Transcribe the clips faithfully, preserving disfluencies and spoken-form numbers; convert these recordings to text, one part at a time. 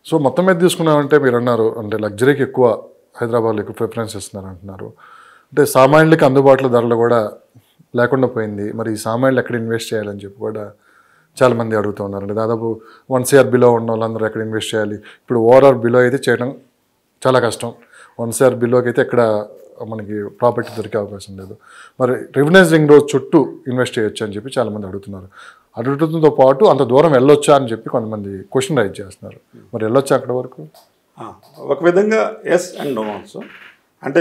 So మొత్తం మీద తీసుకున్నామంటే మీరు అన్నారు అంటే లగ్జరీకి ఎక్కువ హైదరాబాద్లో ఎక్కువ ప్రిఫరెన్స్ ఇస్తున్నారు అంటున్నారు. అంటే సామాన్యులకి అందుబాటులో ధరలు కూడా లేకుండా పోయింది. మరి ఈ సామాన్యులు ఎక్కడ ఇన్వెస్ట్ చేయాలని చెప్పి కూడా చాలామంది అడుగుతూ ఉన్నారు. అంటే దాదాపు వన్ సిఆర్ బిలో ఉన్న వాళ్ళందరూ ఎక్కడ ఇన్వెస్ట్ చేయాలి? ఇప్పుడు ఓవరాల్ బిలో అయితే చేయడం చాలా కష్టం. వన్ సిఆర్ బిలోకి అయితే ఎక్కడ మనకి ప్రాపర్టీ దొరికే అవకాశం లేదు. మరి రివెన్యూస్ రింగ్ రోడ్ చుట్టూ ఇన్వెస్ట్ చేయొచ్చు అని చెప్పి చాలామంది అడుగుతున్నారు. అడుగుతుంతో పాటు అంత దూరం వెళ్ళొచ్చా అని చెప్పి కొంతమంది క్వశ్చన్ రైజ్ చేస్తున్నారు. మరి వెళ్ళొచ్చా అక్కడ వరకు? ఒక విధంగా ఎస్ అండ్ నో ఆల్సో. అంటే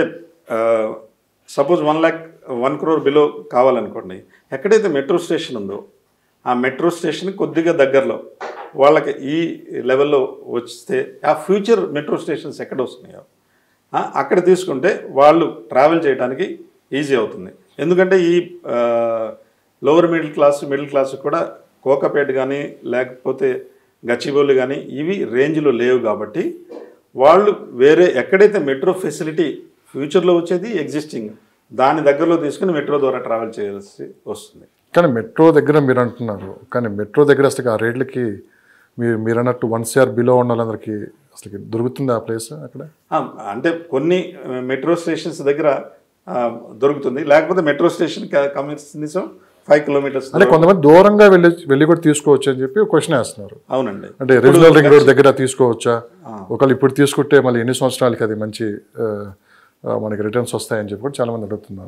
suppose one lakh one crore below కావాలనుకోండి, ఎక్కడైతే మెట్రో స్టేషన్ ఉందో ఆ మెట్రో స్టేషన్ కొద్దిగా దగ్గరలో వాళ్ళకి ఈ లెవెల్లో వస్తే ఆ ఫ్యూచర్ మెట్రో స్టేషన్స్ ఎక్కడ వస్తున్నాయో అక్కడ తీసుకుంటే వాళ్ళు ట్రావెల్ చేయడానికి ఈజీ అవుతుంది. ఎందుకంటే ఈ lower middle class middle class కూడా కోకాపేట కానీ లేకపోతే గచ్చిబౌలి కానీ ఇవి రేంజ్లో లేవు కాబట్టి వాళ్ళు వేరే ఎక్కడైతే మెట్రో ఫెసిలిటీ ఫ్యూచర్లో వచ్చేది ఎగ్జిస్టింగ్ దాని దగ్గరలో తీసుకుని మెట్రో ద్వారా ట్రావెల్ చేయాల్సి వస్తుంది. కానీ మెట్రో దగ్గర మీరు అంటున్నారు, కానీ మెట్రో దగ్గర అసలు ఆ రేట్లకి మీరు మీరు అన్నట్టు వన్ సిఆర్ బిలో ఉన్న వాళ్ళందరికీ అసలు దొరుకుతుంది ఆ ప్లేస్ అక్కడ? అంటే కొన్ని మెట్రో స్టేషన్స్ దగ్గర దొరుకుతుంది, లేకపోతే మెట్రో స్టేషన్ కనీసం ఫైవ్ కిలోమీటర్స్ అంటే కొంతమంది దూరంగా వెళ్ళి వెళ్ళి కూడా తీసుకోవచ్చు అని చెప్పి క్వశ్చన్ వేస్తున్నారు. అవునండి. అంటే రీజనల్ రింగ్ రోడ్ దగ్గర తీసుకోవచ్చా? ఒకవేళ ఇప్పుడు తీసుకుంటే మళ్ళీ ఎన్ని సంవత్సరాలకి అది మంచి మనకి రిటర్న్స్ వస్తాయని చెప్పి కూడా చాలామంది అడుగుతున్నారు.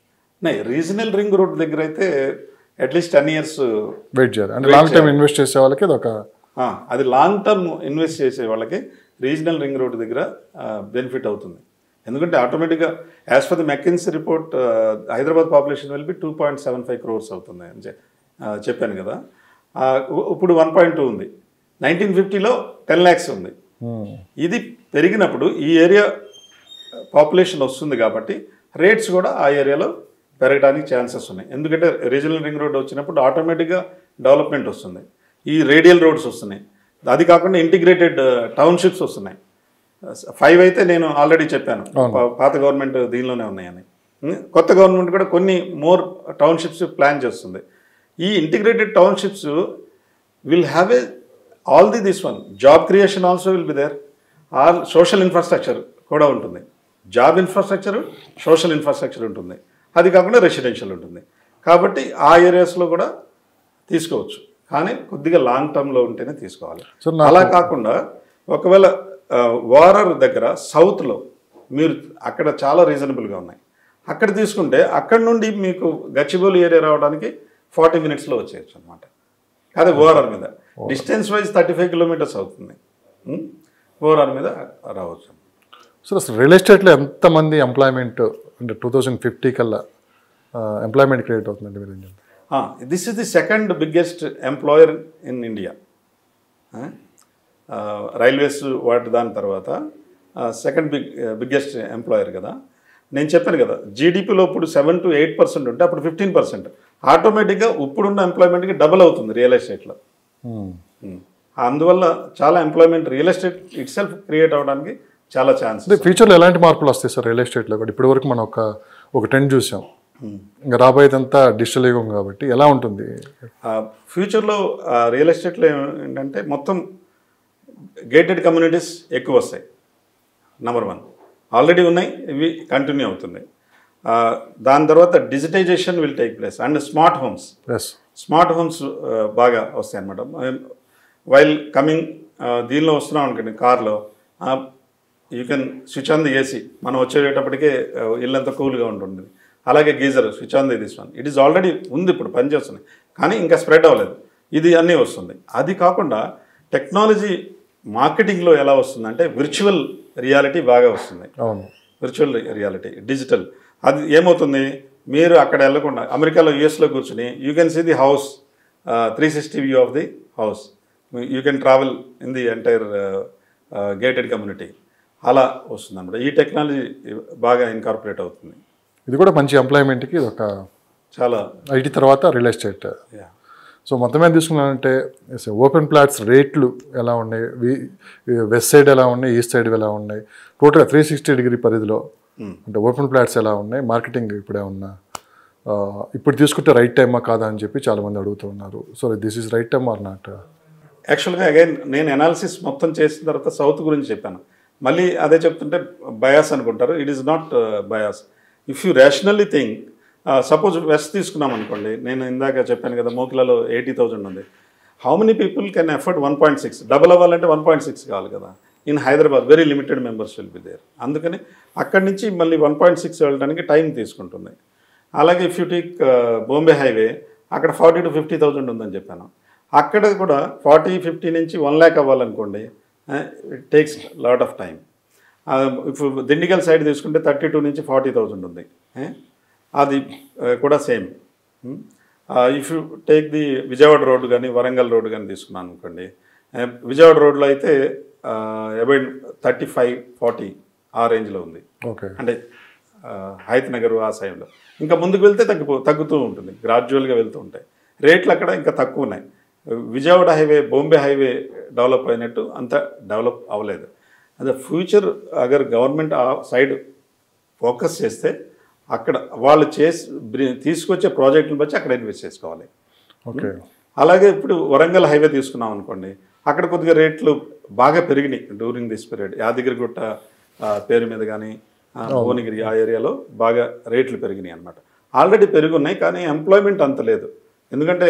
రీజనల్ రింగ్ రోడ్ దగ్గర అయితే అట్లీస్ట్ టెన్ ఇయర్స్ వెయిట్ చేయాలి. అంటే లాంగ్ టర్మ్ ఇన్వెస్ట్ చేసే వాళ్ళకి అది ఒక అది లాంగ్ టర్మ్ ఇన్వెస్ట్ చేసే వాళ్ళకి రీజనల్ రింగ్ రోడ్ దగ్గర బెనిఫిట్ అవుతుంది. ఎందుకంటే ఆటోమేటిక్గా as per the McKinsey report Hyderabad population will be two point seven five crores అవుతుంది అని చెప్పాను కదా. ఇప్పుడు వన్ పాయింట్ టూ ఉంది. నైన్టీన్ ఫిఫ్టీలో టెన్ ల్యాక్స్ ఉంది. ఇది పెరిగినప్పుడు ఈ ఏరియా పాపులేషన్ వస్తుంది కాబట్టి రేట్స్ కూడా ఆ ఏరియాలో పెరగడానికి ఛాన్సెస్ ఉన్నాయి. ఎందుకంటే రీజనల్ రింగ్ రోడ్ వచ్చినప్పుడు ఆటోమేటిక్గా డెవలప్మెంట్ వస్తుంది, ఈ రేడియల్ రోడ్స్ వస్తున్నాయి, అది కాకుండా ఇంటిగ్రేటెడ్ టౌన్షిప్స్ వస్తున్నాయి. ఫైవ్ అయితే నేను ఆల్రెడీ చెప్పాను, పాత గవర్నమెంట్ దీనిలోనే ఉన్నాయని. కొత్త గవర్నమెంట్ కూడా కొన్ని మోర్ టౌన్షిప్స్ ప్లాన్ చేస్తుంది. ఈ integrated townships will have a all the this one job creation also will be there, all social infrastructure కూడా ఉంటుంది. జాబ్ ఇన్ఫ్రాస్ట్రక్చర్, సోషల్ ఇన్ఫ్రాస్ట్రక్చర్ ఉంటుంది, అది కాకుండా రెసిడెన్షియల్ ఉంటుంది. కాబట్టి ఆ ఏరియాస్లో కూడా తీసుకోవచ్చు, కానీ కొద్దిగా లాంగ్ టర్మ్లో ఉంటేనే తీసుకోవాలి. అలా కాకుండా ఒకవేళ వారర్ దగ్గర సౌత్లో మీరు అక్కడ చాలా రీజనబుల్గా ఉన్నాయి, అక్కడ తీసుకుంటే అక్కడ నుండి మీకు గచ్చిబౌలి ఏరియా రావడానికి ఫార్టీ మినిట్స్లో వచ్చేయచ్చు అనమాట. అదే ఓఆర్ఆర్ మీద distance wise thirty five kilometres అవుతుంది, ఓఆర్ఆర్ మీద రావచ్చు. సో అసలు రియల్ ఎస్టేట్లో ఎంతమంది ఎంప్లాయ్మెంట్ అంటే టూ థౌజండ్ ఫిఫ్టీ కల్లా ఎంప్లాయ్మెంట్ క్రియేట్ అవుతుందండి మీరు? This is the second biggest employer in India. Railways వాటి దాని తర్వాత సెకండ్ బిగ్ బిగ్గెస్ట్ ఎంప్లాయర్ కదా. నేను చెప్పాను కదా, జీడిపిలో ఇప్పుడు సెవెన్ టు ఎయిట్ పర్సెంట్ ఉంటే అప్పుడు ఫిఫ్టీన్ పర్సెంట్ ఆటోమేటిక్గా ఇప్పుడున్న ఎంప్లాయ్మెంట్కి డబుల్ అవుతుంది రియల్ ఎస్టేట్లో. అందువల్ల చాలా employment real estate itself create అవ్వడానికి చాలా ఛాన్స్. ఫ్యూచర్లో ఎలాంటి మార్పులు వస్తాయి సార్ రియల్ ఎస్టేట్లో కూడా? ఇప్పటి వరకు మనం ఒక ఒక ట్రెండ్ చూసాం, ఇంకా రాబోయేదంతా డిజిటల్ యుగం కాబట్టి ఎలా ఉంటుంది ఫ్యూచర్లో రియల్ ఎస్టేట్లో? ఏంటంటే మొత్తం గేటెడ్ కమ్యూనిటీస్ ఎక్కువ వస్తాయి, నెంబర్ వన్. ఆల్రెడీ ఉన్నాయి, ఇవి కంటిన్యూ అవుతున్నాయి. దాని తర్వాత digitisation will take place and smart homes. Smart homes బాగా వస్తాయి అన్నమాట. వైల్ కమింగ్ దీనిలో వస్తున్నాం అనుకోండి, కార్లో you can switch on the AC, మనం వచ్చేటప్పటికే ఇల్లంతా కూల్గా ఉంటుంది. అలాగే geyser switch on the this one, it is already ఉంది, ఇప్పుడు పనిచేస్తుంది, కానీ ఇంకా స్ప్రెడ్ అవ్వలేదు. ఇది అన్నీ వస్తుంది. అది కాకుండా టెక్నాలజీ మార్కెటింగ్లో ఎలా వస్తుందంటే విర్చువల్ రియాలిటీ బాగా వస్తుంది. Virtual reality, digital. అది ఏమవుతుంది, మీరు అక్కడ వెళ్ళకుండా అమెరికాలో యూఎస్లో కూర్చుని you can see the house, three sixty view of the house, you can travel in the entire gated community. అలా వస్తుంది అన్నమాట. ఈ టెక్నాలజీ బాగా ఇన్కార్పొరేట్ అవుతుంది. ఇది కూడా మంచి ఎంప్లాయ్మెంట్కి ఒక చాలా. ఐటీ తర్వాత రియల్ ఎస్టేట్. సో మొత్తం మీద తీసుకున్నానంటే ఓపెన్ ప్లాట్స్ రేట్లు ఎలా ఉన్నాయి, వెస్ట్ సైడ్ ఎలా ఉన్నాయి, ఈస్ట్ సైడ్ ఎలా ఉన్నాయి, టోటల్గా త్రీ సిక్స్టీ డిగ్రీ పరిధిలో అంటే ఓపెన్ ప్లాట్స్ ఎలా ఉన్నాయి, మార్కెటింగ్ ఇప్పుడే ఉన్నా, ఇప్పుడు తీసుకుంటే రైట్ టైమా కాదా అని చెప్పి చాలామంది అడుగుతూ ఉన్నారు. So this is right time or not? యాక్చువల్గా అగైన్ నేను అనాలిసిస్ మొత్తం చేసిన తర్వాత సౌత్ గురించి చెప్పాను. మళ్ళీ అదే చెప్తుంటే బయాస్ అనుకుంటారు. It is not bias. If you rationally think, suppose west తీసుకున్నాం అనుకోండి, నేను ఇందాక చెప్పాను కదా మోకిలలో ఎయిటీ థౌజండ్ ఉంది. How many people can afford one point six double అవ్వాలంటే వన్ పాయింట్ సిక్స్ కావాలి కదా. In Hyderabad very limited members will be there. అందుకని అక్కడి నుంచి మళ్ళీ వన్ పాయింట్ సిక్స్ వెళ్ళడానికి టైం తీసుకుంటుంది. అలాగే if you take Bombay highway, అక్కడ ఫార్టీ టు ఫిఫ్టీ థౌజండ్ ఉందని చెప్పాను. అక్కడ కూడా ఫార్టీ ఫిఫ్టీ నుంచి వన్ ల్యాక్ అవ్వాలనుకోండి, it takes lot of time. If Dundigal side తీసుకుంటే థర్టీ టూ నుంచి ఫార్టీ థౌజండ్ ఉంది, అది కూడా same. If you take the Vijayawada road కానీ వరంగల్ రోడ్డు కానీ తీసుకున్నాను అనుకోండి, విజయవాడ రోడ్లో అయితే అబౌట్ థర్టీ ఫైవ్ ఫార్టీ ఆ రేంజ్లో ఉంది. ఓకే, అంటే హైత్ నగర్ ఆ సైడ్లో. ఇంకా ముందుకు వెళ్తే తగ్గిపో తగ్గుతూ ఉంటుంది, గ్రాడ్యువల్గా వెళ్తూ ఉంటాయి. రేట్లు అక్కడ ఇంకా తక్కువ ఉన్నాయి. Vijayawada highway Bombay highway develop అయినట్టు అంత డెవలప్ అవ్వలేదు. అదే ఫ్యూచర్ అగర్ గవర్నమెంట్ ఆ సైడ్ ఫోకస్ చేస్తే అక్కడ వాళ్ళు చేసి తీసుకొచ్చే ప్రాజెక్టులు బట్టి అక్కడ ఇన్వెస్ట్ చేసుకోవాలి. ఓకే, అలాగే ఇప్పుడు వరంగల్ హైవే తీసుకున్నాం అనుకోండి, అక్కడ కొద్దిగా రేట్లు బాగా పెరిగినాయి డ్యూరింగ్ దిస్ పీరియడ్. యాదగిరిగుట్ట పేరు మీద కానీ భువనగిరి ఆ ఏరియాలో బాగా రేట్లు పెరిగినాయి అనమాట. ఆల్రెడీ పెరిగి ఉన్నాయి, కానీ ఎంప్లాయ్మెంట్ అంత లేదు. ఎందుకంటే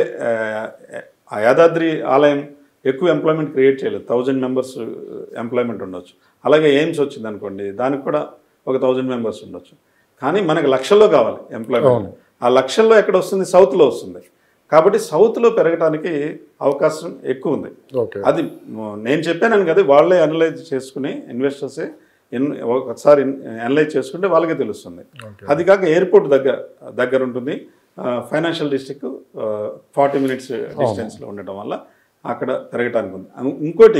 ఆ యాదాద్రి ఆలయం ఎక్కువ ఎంప్లాయ్మెంట్ క్రియేట్ చేయలేదు, థౌజండ్ మెంబర్స్ ఎంప్లాయ్మెంట్ ఉండొచ్చు. అలాగే ఎయిమ్స్ వచ్చింది అనుకోండి, దానికి కూడా ఒక థౌజండ్ మెంబర్స్ ఉండొచ్చు. కానీ మనకు లక్షల్లో కావాలి ఎంప్లాయ్మెంట్. ఆ లక్షల్లో ఎక్కడ వస్తుంది? సౌత్లో వస్తుంది. కాబట్టి సౌత్లో పెరగడానికి అవకాశం ఎక్కువ ఉంది. అది నేను చెప్పాను కదా, వాళ్ళే అనలైజ్ చేసుకుని ఇన్వెస్టర్సే ఇన్ ఒకసారి అనలైజ్ చేసుకుంటే వాళ్ళకే తెలుస్తుంది. అది కాక ఎయిర్పోర్ట్ దగ్గర దగ్గర ఉంటుంది, ఫైనాన్షియల్ డిస్ట్రిక్ట్ ఫార్టీ మినిట్స్ డిస్టెన్స్లో ఉండటం వల్ల అక్కడ పెరగటానికి ఉంది. ఇంకోటి,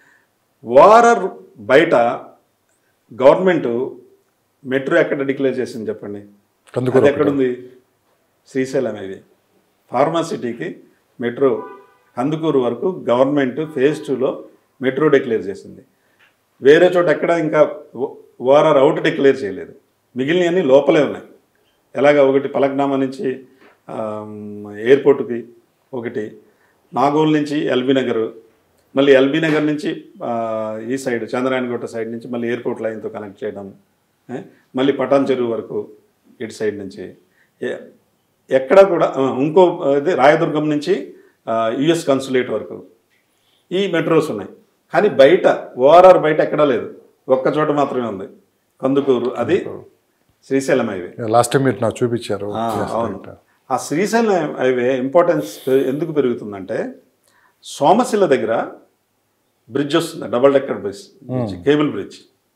వారర్ బయట గవర్నమెంట్ మెట్రో ఎక్కడ డిక్లేర్ చేసింది చెప్పండి? అది ఎక్కడుంది? శ్రీశైలం. ఇది ఫార్మాసిటీకి మెట్రో కందుకూరు వరకు గవర్నమెంట్ ఫేజ్ టూలో మెట్రో డిక్లేర్ చేసింది. వేరే చోట ఎక్కడ ఇంకా ఓఆర్ఆర్ అవుట్ డిక్లేర్ చేయలేదు. మిగిలినవన్నీ లోపలే ఉన్నాయి. ఎలాగ ఒకటి పలక్నామా నుంచి ఎయిర్పోర్టుకి, ఒకటి నాగోల్ నుంచి ఎల్బీ నగర్, మళ్ళీ ఎల్బీ నగర్ నుంచి ఈ సైడ్ చంద్రాయణగుట్ట సైడ్ నుంచి మళ్ళీ ఎయిర్పోర్ట్ లైన్తో కనెక్ట్ చేయడం, మళ్ళీ పటాన్ చెరువు వరకు ఇటు సైడ్ నుంచి ఎక్కడ కూడా. ఇంకో ఇది రాయదుర్గం నుంచి యుఎస్ కన్సులేట్ వరకు ఈ మెట్రోస్ ఉన్నాయి. కానీ బయట ఓఆర్ఆర్ బయట ఎక్కడా లేదు, ఒక్క చోట మాత్రమే ఉంది, కందుకూరు. అది శ్రీశైలం హైవే. లాస్ట్ టైం మీరు నాకు చూపించారు. అవును, ఆ శ్రీశైలం హైవే ఇంపార్టెన్స్ ఎందుకు పెరుగుతుందంటే, సోమశిల దగ్గర బ్రిడ్జ్ వస్తుంది, double decker bridge, cable bridge.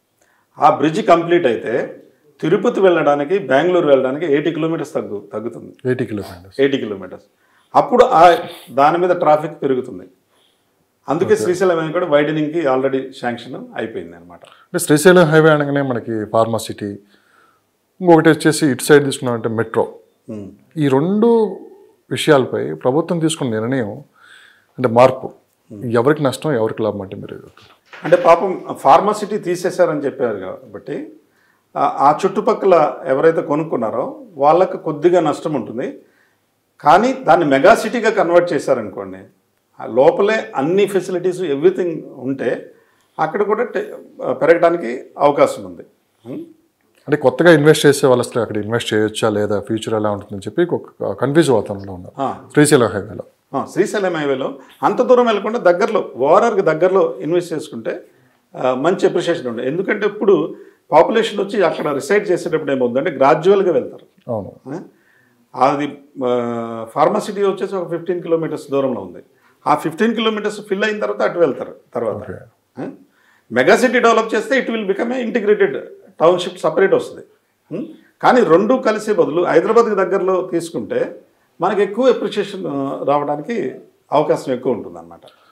ఆ బ్రిడ్జ్ కంప్లీట్ అయితే తిరుపతి వెళ్ళడానికి, బెంగళూరు వెళ్ళడానికి ఎయిటీ కిలోమీటర్స్ తగ్గు తగ్గుతుంది ఎయిటీ కిలోమీటర్స్ ఎయిటీ కిలోమీటర్స్ అప్పుడు ఆ దాని మీద ట్రాఫిక్ పెరుగుతుంది. అందుకే శ్రీశైలం హైవే కూడా వైడనింగ్కి ఆల్రెడీ శాంక్షన్ అయిపోయింది అనమాట. అంటే శ్రీశైలం హైవే అనగానే మనకి ఫార్మాసిటీ, ఇంకొకటి వచ్చేసి ఇటు సైడ్ తీసుకున్నామంటే మెట్రో. ఈ రెండు విషయాలపై ప్రభుత్వం తీసుకున్న నిర్ణయం అంటే మార్పు ఎవరికి నష్టం, ఎవరికి లాభం అంటే మీరు అంటే పాపం ఫార్మాసిటీ తీసేశారని చెప్పారు కాబట్టి ఆ చుట్టుపక్కల ఎవరైతే కొనుక్కున్నారో వాళ్ళకి కొద్దిగా నష్టం ఉంటుంది. కానీ దాన్ని మెగా సిటీగా కన్వర్ట్ చేశారనుకోండి, లోపలే అన్ని ఫెసిలిటీస్ ఎవ్రీథింగ్ ఉంటే అక్కడ కూడా పెరగడానికి అవకాశం ఉంది. అంటే కొత్తగా ఇన్వెస్ట్ చేసే వాళ్ళు అసలు అక్కడ ఇన్వెస్ట్ చేయొచ్చా లేదా, ఫ్యూచర్ ఎలా ఉంటుందని చెప్పి ఒక కన్ఫ్యూజ్ వాతావరణంలో ఉన్నారు శ్రీశైలం హైవేలో. శ్రీశైలం హైవేలో అంత దూరం వెళ్ళకుండా దగ్గరలో ఓఆర్ఆర్కి దగ్గరలో ఇన్వెస్ట్ చేసుకుంటే మంచి అప్రిషియేషన్ ఉంటుంది. ఎందుకంటే ఇప్పుడు పాపులేషన్ వచ్చి అక్కడ రిసైడ్ చేసేటప్పుడు ఏమవుతుందంటే గ్రాడ్యువల్గా వెళ్తారు. అవును, అది ఫార్మాసిటీ వచ్చేసి ఒక ఫిఫ్టీన్ కిలోమీటర్స్ దూరంలో ఉంది. ఆ ఫిఫ్టీన్ కిలోమీటర్స్ ఫిల్ అయిన తర్వాత అటు వెళ్తారు. తర్వాత మెగా సిటీ డెవలప్ చేస్తే it will become a integrated township, separate వస్తుంది. కానీ రెండు కలిసే బదులు హైదరాబాద్కి దగ్గరలో తీసుకుంటే మనకి ఎక్కువ అప్రిషియేషన్ రావడానికి అవకాశం ఎక్కువ ఉంటుంది అన్నమాట.